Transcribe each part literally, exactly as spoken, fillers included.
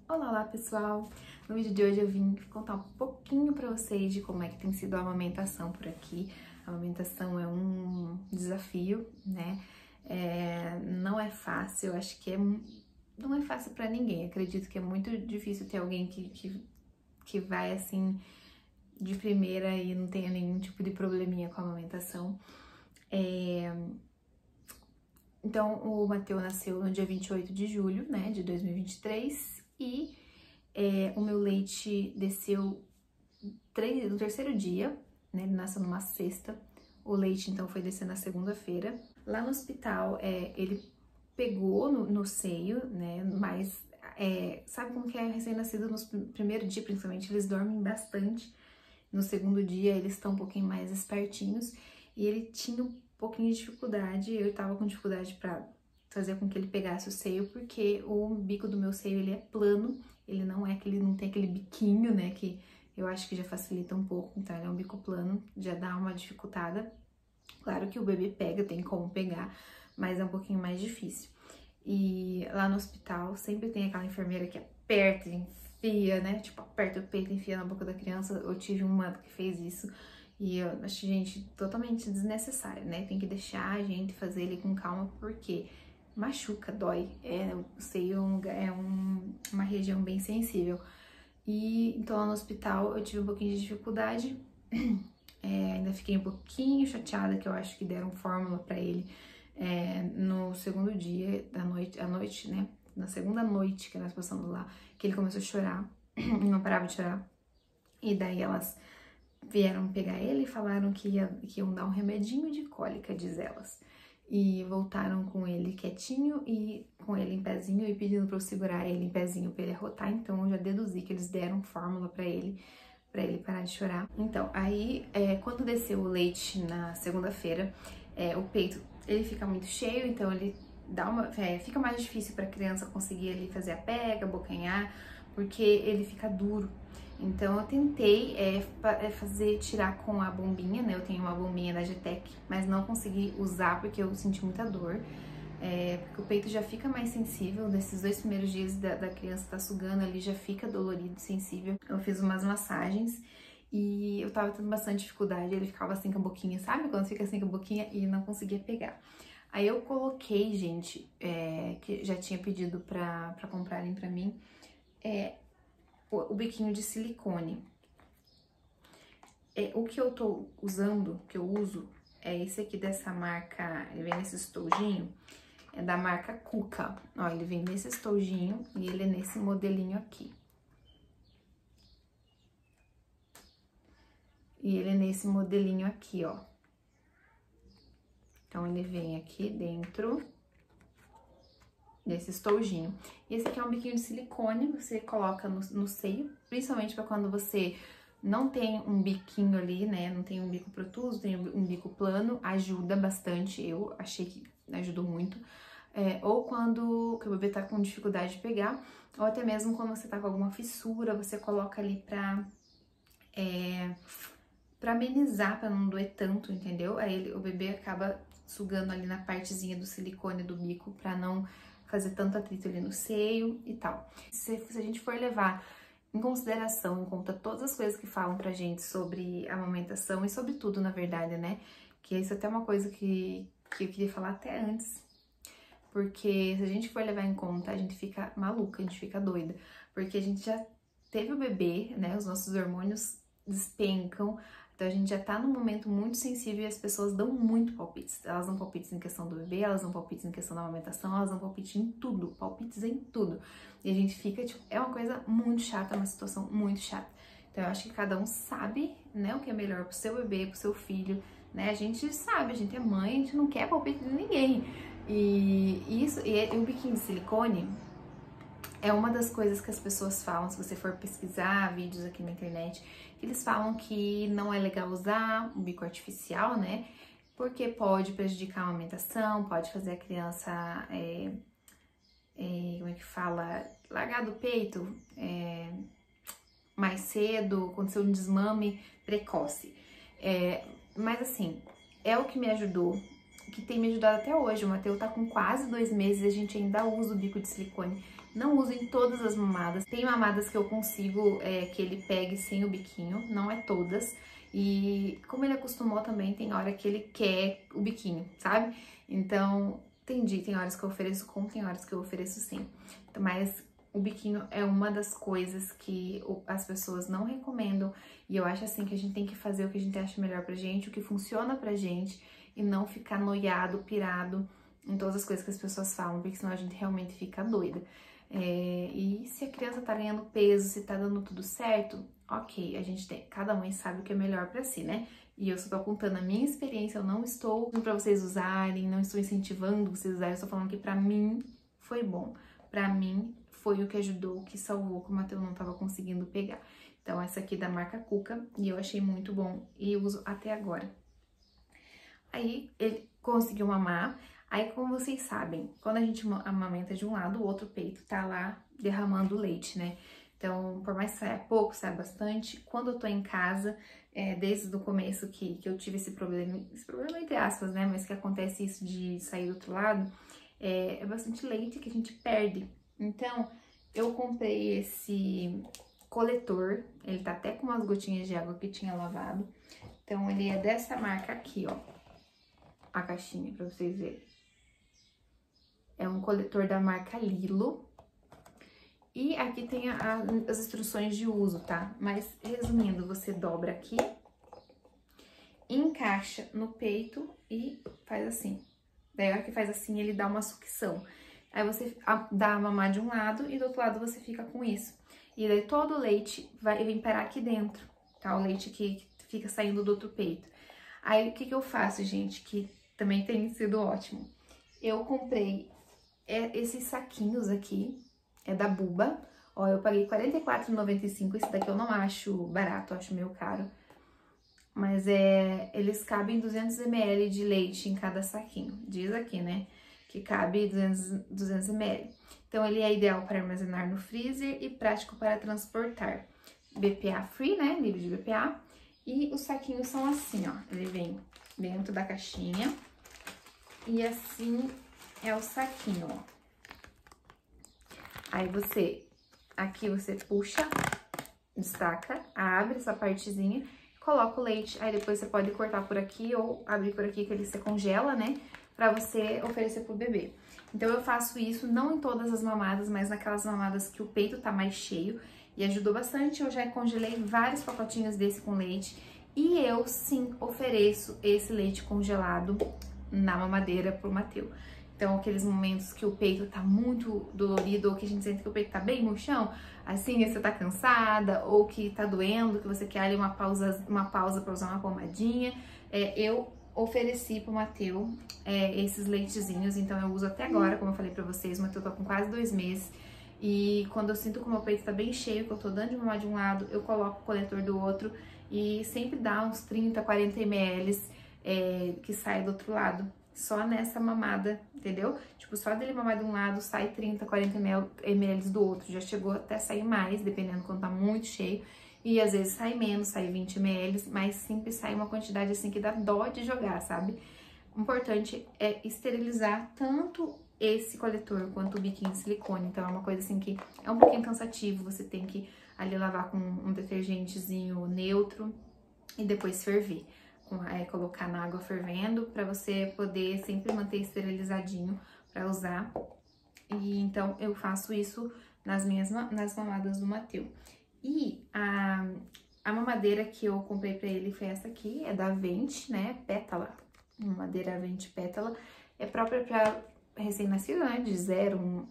Olá, olá pessoal! No vídeo de hoje eu vim contar um pouquinho pra vocês de como é que tem sido a amamentação por aqui. A amamentação é um desafio, né? É, não é fácil, eu acho que é, não é fácil pra ninguém. Acredito que é muito difícil ter alguém que, que, que vai assim de primeira e não tenha nenhum tipo de probleminha com a amamentação. É, Então, o Mateus nasceu no dia vinte e oito de julho, né, de dois mil e vinte e três, e é, o meu leite desceu três, no terceiro dia, né, ele nasceu numa sexta, o leite então foi descer na segunda-feira. Lá no hospital, é, ele pegou no, no seio, né, mas é, sabe como que é recém-nascido no primeiro dia, principalmente, eles dormem bastante. No segundo dia, eles estão um pouquinho mais espertinhos, e ele tinha um pouquinho de dificuldade, eu tava com dificuldade pra fazer com que ele pegasse o seio, porque o bico do meu seio, ele é plano, ele não é aquele, não tem aquele biquinho, né, que eu acho que já facilita um pouco, então ele é um bico plano, já dá uma dificultada. Claro que o bebê pega, tem como pegar, mas é um pouquinho mais difícil. E lá no hospital, sempre tem aquela enfermeira que aperta, enfia, né, tipo, aperta o peito, enfia na boca da criança. Eu tive uma que fez isso, e eu acho, gente, totalmente desnecessário, né? Tem que deixar a gente fazer ele com calma, porque machuca, dói. É, o seio é um, uma região bem sensível. E então lá no hospital eu tive um pouquinho de dificuldade. É, ainda fiquei um pouquinho chateada, que eu acho que deram fórmula pra ele é, no segundo dia da noite, à noite, né? Na segunda noite que nós passamos lá, que ele começou a chorar, não parava de chorar. E daí elas vieram pegar ele e falaram que, ia, que iam dar um remedinho de cólica, diz elas. E voltaram com ele quietinho e com ele em pezinho e pedindo pra eu segurar ele em pezinho pra ele arrotar. Então eu já deduzi que eles deram fórmula pra ele, pra ele parar de chorar. Então, aí, é, quando desceu o leite na segunda-feira, é, o peito, ele fica muito cheio, então ele dá uma, é, fica mais difícil pra criança conseguir ali fazer a pega, abocanhar, porque ele fica duro. Então eu tentei é, fazer, tirar com a bombinha, né? Eu tenho uma bombinha da Getec, mas não consegui usar porque eu senti muita dor. É, porque o peito já fica mais sensível, nesses dois primeiros dias da, da criança tá sugando ali, já fica dolorido, sensível. Eu fiz umas massagens e eu tava tendo bastante dificuldade, ele ficava assim com a boquinha, sabe? Quando fica assim com a boquinha e não conseguia pegar. Aí eu coloquei, gente, é, que já tinha pedido pra, pra comprarem pra mim, é, o biquinho de silicone. É, o que eu tô usando, que eu uso, é esse aqui dessa marca, ele vem nesse estojinho, é da marca Cuca. Ó, ele vem nesse estojinho e ele é nesse modelinho aqui. E ele é nesse modelinho aqui, ó. Então, ele vem aqui dentro desse estojinho. E esse aqui é um biquinho de silicone, você coloca no, no seio, principalmente para quando você não tem um biquinho ali, né, não tem um bico protuso, tem um bico plano, ajuda bastante, eu achei que ajudou muito. É, ou quando o bebê tá com dificuldade de pegar, ou até mesmo quando você tá com alguma fissura, você coloca ali pra, é, pra amenizar, pra não doer tanto, entendeu? Aí ele, o bebê acaba sugando ali na partezinha do silicone do bico pra não fazer tanto atrito ali no seio e tal. Se, se a gente for levar em consideração, em conta todas as coisas que falam pra gente sobre a amamentação e sobre tudo, na verdade, né? Que isso é até uma coisa que, que eu queria falar até antes. Porque se a gente for levar em conta, a gente fica maluca, a gente fica doida. Porque a gente já teve o bebê, né? Os nossos hormônios despencam. Então a gente já tá num momento muito sensível e as pessoas dão muito palpites. Elas dão palpites em questão do bebê, elas dão palpites em questão da amamentação, elas dão palpites em tudo, palpites em tudo. E a gente fica, tipo, é uma coisa muito chata, uma situação muito chata. Então eu acho que cada um sabe, né, o que é melhor pro seu bebê, pro seu filho, né? A gente sabe, a gente é mãe, a gente não quer palpite de ninguém. E isso, e o biquinho de silicone é uma das coisas que as pessoas falam, se você for pesquisar vídeos aqui na internet, eles falam que não é legal usar um bico artificial, né? Porque pode prejudicar a amamentação, pode fazer a criança, é, é, como é que fala, largar do peito é, mais cedo, acontecer um desmame precoce. É, mas assim, é o que me ajudou, que tem me ajudado até hoje. O Mateus tá com quase dois meses e a gente ainda usa o bico de silicone. Não uso em todas as mamadas. Tem mamadas que eu consigo é, que ele pegue sem o biquinho, não é todas. E como ele acostumou também, tem hora que ele quer o biquinho, sabe? Então, entendi, tem horas que eu ofereço com, tem horas que eu ofereço sem. Mas o biquinho é uma das coisas que as pessoas não recomendam. E eu acho assim que a gente tem que fazer o que a gente acha melhor pra gente, o que funciona pra gente, e não ficar noiado, pirado em todas as coisas que as pessoas falam, porque senão a gente realmente fica doida. É, e se a criança tá ganhando peso, se tá dando tudo certo, ok, a gente tem, cada mãe sabe o que é melhor pra si, né? E eu só tô contando a minha experiência, eu não estou pra vocês usarem, não estou incentivando vocês a usarem, eu estou falando que pra mim foi bom. Pra mim foi o que ajudou, que salvou, que o Matheus não tava conseguindo pegar. Então essa aqui é da marca Cuca, e eu achei muito bom, e eu uso até agora. Aí ele conseguiu mamar. Aí, como vocês sabem, quando a gente amamenta de um lado, o outro peito tá lá derramando leite, né? Então, por mais que saia pouco, saia bastante. Quando eu tô em casa, é, desde o começo que, que eu tive esse problema, esse problema entre aspas, né? Mas que acontece isso de sair do outro lado, é, é bastante leite que a gente perde. Então, eu comprei esse coletor, ele tá até com umas gotinhas de água que tinha lavado. Então, ele é dessa marca aqui, ó. A caixinha, pra vocês verem. É um coletor da marca Lilo. E aqui tem a, a, as instruções de uso, tá? Mas, resumindo, você dobra aqui, encaixa no peito e faz assim. Daí, a hora que faz assim, ele dá uma sucção. Aí você dá a mamar de um lado e do outro lado você fica com isso. E daí todo o leite vai vir parar aqui dentro, tá? O leite que fica saindo do outro peito. Aí, o que que eu faço, gente? Que também tem sido ótimo. Eu comprei esses saquinhos aqui, é da Buba. Ó, eu paguei quarenta e quatro reais e noventa e cinco centavos. Esse daqui eu não acho barato, eu acho meio caro. Mas é, eles cabem duzentos mililitros de leite em cada saquinho. Diz aqui, né? Que cabe duzentos mililitros. Então, ele é ideal para armazenar no freezer e prático para transportar. B P A free, né? Livre de B P A. E os saquinhos são assim, ó. Ele vem dentro da caixinha. E assim é o saquinho, ó. Aí você, aqui você puxa, destaca, abre essa partezinha, coloca o leite. Aí depois você pode cortar por aqui ou abrir por aqui que ele se congela, né? Pra você oferecer pro bebê. Então eu faço isso não em todas as mamadas, mas naquelas mamadas que o peito tá mais cheio. E ajudou bastante, eu já congelei vários pacotinhos desse com leite. E eu, sim, ofereço esse leite congelado na mamadeira pro Matheus. Então, aqueles momentos que o peito tá muito dolorido, ou que a gente sente que o peito tá bem murchão, assim, você tá cansada, ou que tá doendo, que você quer ali uma pausa, uma pausa pra usar uma pomadinha, é, eu ofereci pro Matheus é, esses leitezinhos, então eu uso até agora, como eu falei pra vocês, o Matheus tá com quase dois meses, e quando eu sinto que o meu peito tá bem cheio, que eu tô dando de mamar de um lado, eu coloco o coletor do outro, e sempre dá uns trinta, quarenta mililitros é, que sai do outro lado. Só nessa mamada, entendeu? Tipo, só dele mamar de um lado, sai trinta, quarenta mililitros do outro. Já chegou até sair mais, dependendo quando tá muito cheio. E às vezes sai menos, sai vinte mililitros, mas sempre sai uma quantidade assim que dá dó de jogar, sabe? O importante é esterilizar tanto esse coletor quanto o biquinho de silicone. Então é uma coisa assim que é um pouquinho cansativo. Você tem que ali lavar com um detergentezinho neutro e depois ferver. É, colocar na água fervendo para você poder sempre manter esterilizadinho para usar. E então eu faço isso nas minhas nas mamadas do Matheus. E a, a mamadeira que eu comprei para ele foi essa aqui, é da Vente, né? Pétala. Mamadeira Vente Pétala. É própria para recém-nascido, né? De zero,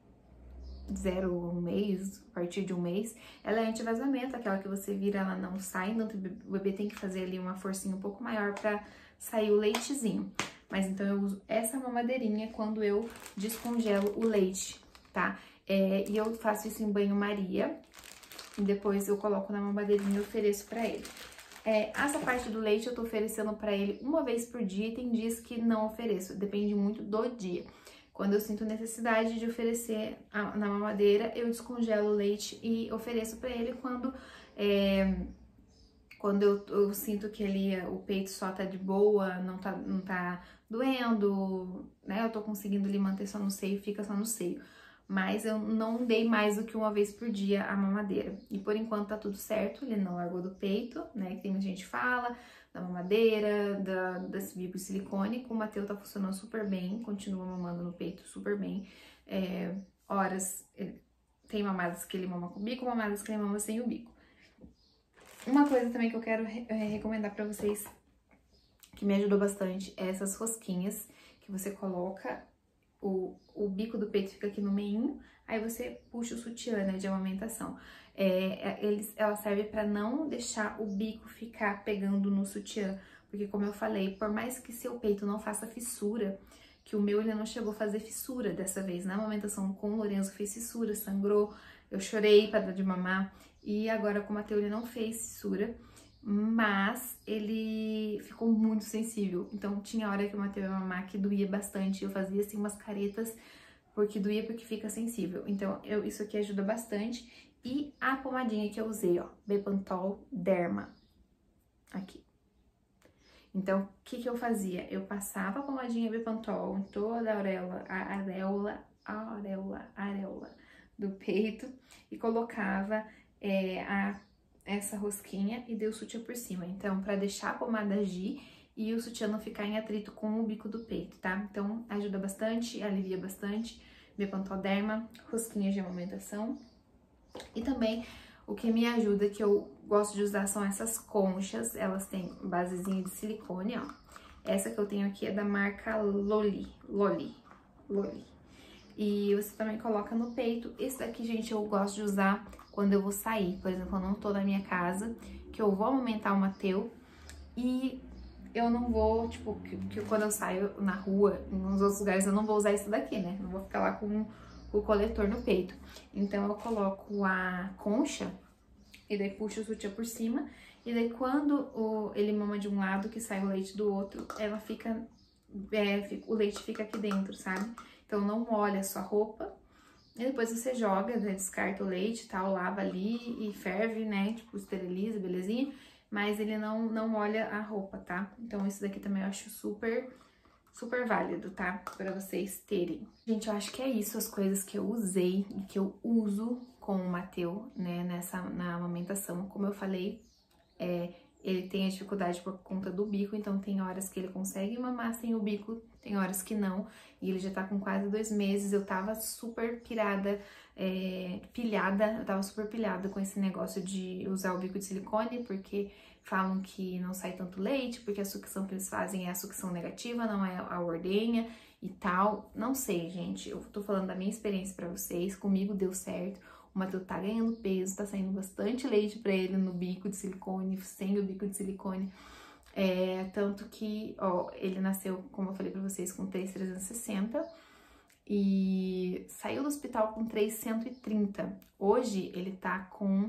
zero um mês, a partir de um mês. Ela é anti-vazamento, aquela que você vira, ela não sai, então o bebê tem que fazer ali uma forcinha um pouco maior pra sair o leitezinho. Mas então eu uso essa mamadeirinha quando eu descongelo o leite, tá? É, e eu faço isso em banho-maria, e depois eu coloco na mamadeirinha e ofereço pra ele. É, essa parte do leite eu tô oferecendo pra ele uma vez por dia, e tem dias que não ofereço, depende muito do dia. Quando eu sinto necessidade de oferecer a, na mamadeira, eu descongelo o leite e ofereço para ele quando, é, quando eu, eu sinto que ele, o peito só tá de boa, não tá, não tá doendo, né? Eu tô conseguindo ele manter só no seio, fica só no seio. mas eu não dei mais do que uma vez por dia a mamadeira. E por enquanto tá tudo certo, ele não largou do peito, né? Que tem muita gente que fala da mamadeira, da, desse bico de silicone. Com o Mateus tá funcionando super bem, continua mamando no peito super bem. É, horas, ele, tem mamadas que ele mama com o bico, mamadas que ele mama sem o bico. Uma coisa também que eu quero re recomendar pra vocês, que me ajudou bastante, é essas rosquinhas que você coloca, o, o bico do peito fica aqui no meinho, aí você puxa o sutiã, né, de amamentação. É, eles, ela serve pra não deixar o bico ficar pegando no sutiã, porque como eu falei, por mais que seu peito não faça fissura, que o meu ele não chegou a fazer fissura dessa vez, na amamentação com o Lorenzo fez fissura, sangrou, eu chorei pra dar de mamar, e agora com o Mateus ele não fez fissura, mas ele ficou muito sensível. Então tinha hora que o Mateus ia mamar que doía bastante, eu fazia assim umas caretas, porque doía porque fica sensível. Então eu, isso aqui ajuda bastante. E a pomadinha que eu usei, ó, Bepantol Derma, aqui. Então, o que que eu fazia? Eu passava a pomadinha Bepantol em toda a areola, a areola, a areola, a areola do peito e colocava é, a, essa rosquinha e dei o sutiã por cima. Então, pra deixar a pomada agir e o sutiã não ficar em atrito com o bico do peito, tá? Então, ajuda bastante, alivia bastante. Bepantol Derma, rosquinha de amamentação. E também, o que me ajuda, que eu gosto de usar, são essas conchas. Elas têm basezinha de silicone, ó. Essa que eu tenho aqui é da marca Loli, Loli, Loli. E você também coloca no peito. Esse daqui, gente, eu gosto de usar quando eu vou sair. Por exemplo, eu não tô na minha casa, que eu vou amamentar o Mateus e eu não vou, tipo, que, que quando eu saio na rua, nos outros lugares, eu não vou usar isso daqui, né? Não vou ficar lá com o coletor no peito. Então, eu coloco a concha e daí puxo o sutiã por cima. E daí, quando o, ele mama de um lado, que sai o leite do outro, ela fica, é, fica, o leite fica aqui dentro, sabe? Então, não molha a sua roupa. E depois você joga, né, descarta o leite e tal, lava ali e ferve, né? Tipo, esteriliza, belezinha. Mas ele não, não molha a roupa, tá? Então, isso daqui também eu acho super... super válido, tá? Pra vocês terem. Gente, eu acho que é isso, as coisas que eu usei e que eu uso com o Mateus, né, nessa, na amamentação. Como eu falei, é, ele tem a dificuldade por conta do bico, então tem horas que ele consegue mamar sem o bico, tem horas que não. E ele já tá com quase dois meses, eu tava super pirada, é, pilhada, eu tava super pilhada com esse negócio de usar o bico de silicone, porque falam que não sai tanto leite, porque a sucção que eles fazem é a sucção negativa, não é a ordenha e tal. Não sei, gente, eu tô falando da minha experiência pra vocês, comigo deu certo. O Mateus tá ganhando peso, tá saindo bastante leite pra ele no bico de silicone, sem o bico de silicone. É, tanto que, ó, ele nasceu, como eu falei pra vocês, com três mil trezentos e sessenta e saiu do hospital com três mil cento e trinta. Hoje ele tá com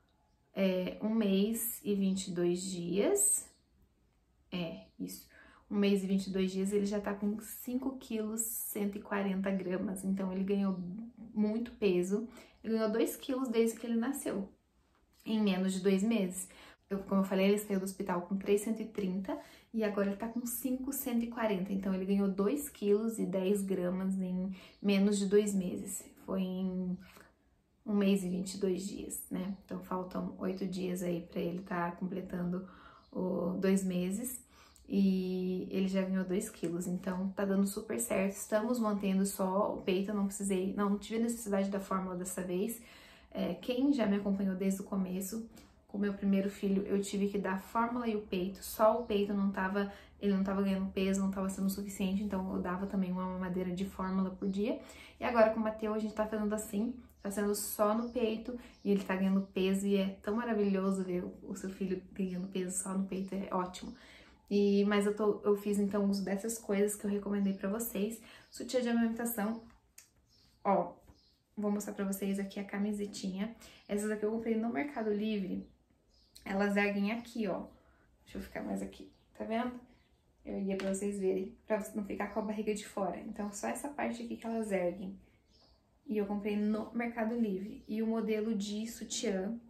é, um mês e vinte e dois dias. É, isso. Um mês e vinte e dois dias, ele já tá com cinco quilos, cento e quarenta gramas. Então, ele ganhou muito peso. Ele ganhou dois quilos desde que ele nasceu, em menos de dois meses. Eu, como eu falei, ele saiu do hospital com três mil cento e trinta e agora ele tá com cinco mil cento e quarenta. Então, ele ganhou dois quilos e dez gramas em menos de dois meses. Foi em um mês e vinte e dois dias, né? Então, faltam oito dias aí pra ele tá completando o dois meses. E ele já ganhou dois quilos, então tá dando super certo. Estamos mantendo só o peito, eu não precisei, não tive necessidade da fórmula dessa vez. É, quem já me acompanhou desde o começo, com o meu primeiro filho, eu tive que dar a fórmula e o peito. Só o peito não tava, ele não tava ganhando peso, não tava sendo suficiente, então eu dava também uma mamadeira de fórmula por dia. E agora com o Mateus a gente tá fazendo assim, tá sendo só no peito e ele tá ganhando peso e é tão maravilhoso ver o seu filho ganhando peso só no peito, é ótimo. E, mas eu, tô, eu fiz, então, uso dessas coisas que eu recomendei pra vocês. Sutiã de amamentação, ó, vou mostrar pra vocês aqui a camisetinha. Essas aqui eu comprei no Mercado Livre, elas erguem aqui, ó. Deixa eu ficar mais aqui, tá vendo? Eu erguei pra vocês verem, pra não ficar com a barriga de fora. Então, só essa parte aqui que elas erguem. E eu comprei no Mercado Livre. E o modelo de sutiã,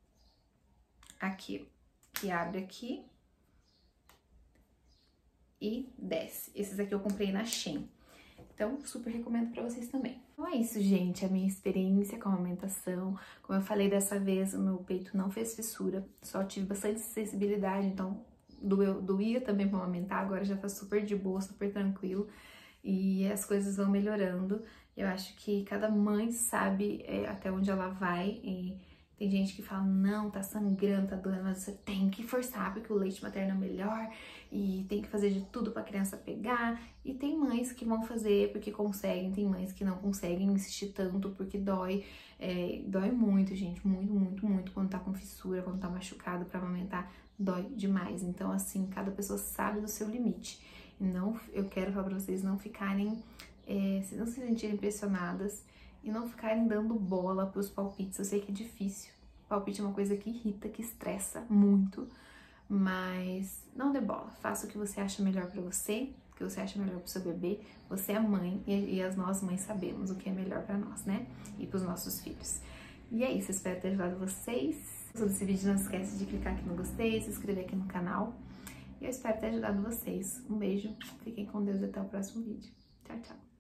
aqui, que abre aqui e desce. Esses aqui eu comprei na Shein. Então, super recomendo pra vocês também. Então é isso, gente, a minha experiência com a amamentação. Como eu falei dessa vez, o meu peito não fez fissura, só tive bastante sensibilidade, então doeu, doía também pra amamentar, agora já tá super de boa, super tranquilo. E as coisas vão melhorando. Eu acho que cada mãe sabe é, até onde ela vai. E tem gente que fala, não, tá sangrando, tá doendo, mas você tem que forçar porque o leite materno é melhor e tem que fazer de tudo pra criança pegar. E tem mães que vão fazer porque conseguem, tem mães que não conseguem insistir tanto porque dói. É, dói muito, gente, muito, muito, muito quando tá com fissura, quando tá machucado pra amamentar, dói demais. Então, assim, cada pessoa sabe do seu limite. Não, eu quero falar pra vocês não ficarem, é, não se sentirem pressionadas e não ficarem dando bola pros palpites. Eu sei que é difícil, palpite é uma coisa que irrita, que estressa muito, mas não dê bola. Faça o que você acha melhor pra você, o que você acha melhor pro seu bebê. Você é mãe e, e as nós mães sabemos o que é melhor pra nós, né? E pros nossos filhos. E é isso, espero ter ajudado vocês. Se gostou desse vídeo, não esquece de clicar aqui no gostei, se inscrever aqui no canal. E eu espero ter ajudado vocês. Um beijo, fiquem com Deus e até o próximo vídeo. Tchau, tchau!